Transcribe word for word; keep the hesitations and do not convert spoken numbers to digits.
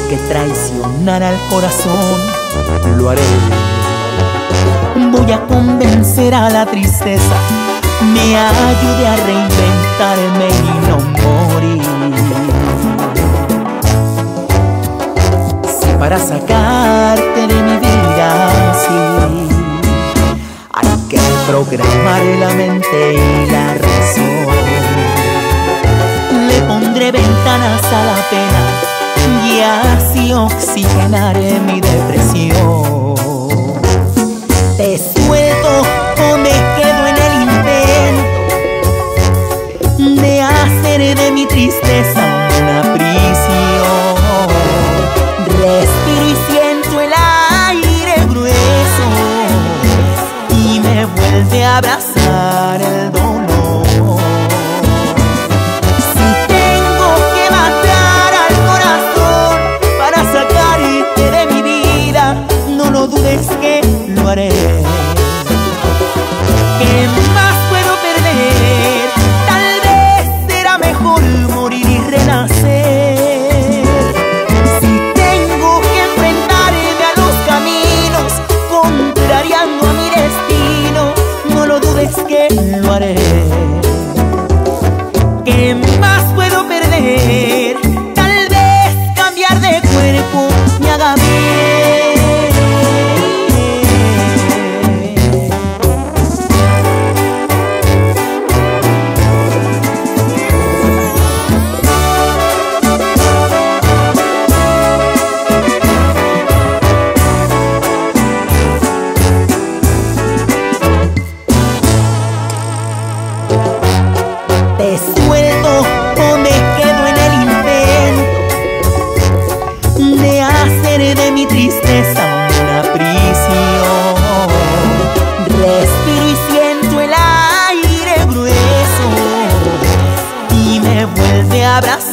que traicionar al corazón, lo haré. Voy a convencer a la tristeza, me ayude a reinventarme y no morir. Si para sacarte de mi vida, sí, hay que programar la mente y la razón. Le pondré ventanas a la pena y así oxigenaré mi depresión. Te suelto o me quedo en el intento de hacer de mi tristeza una prisión. Respiro y siento el aire grueso y me vuelve a abrazar el dolor. Si tengo que matar al corazón para sacarte de mi vida, no lo dudes que lo haré. ¿Qué más puedo perder? Tal vez será mejor morir y renacer. Si tengo que enfrentarme a los caminos contrariando a mi destino, no lo dudes que lo haré. ¿Qué más puedo perder? Tal vez cambiar de cuerpo me haga bien. Te suelto o me quedo en el intento de hacer de mi tristeza una prisión. Respiro y siento el aire grueso y me vuelve a abrazar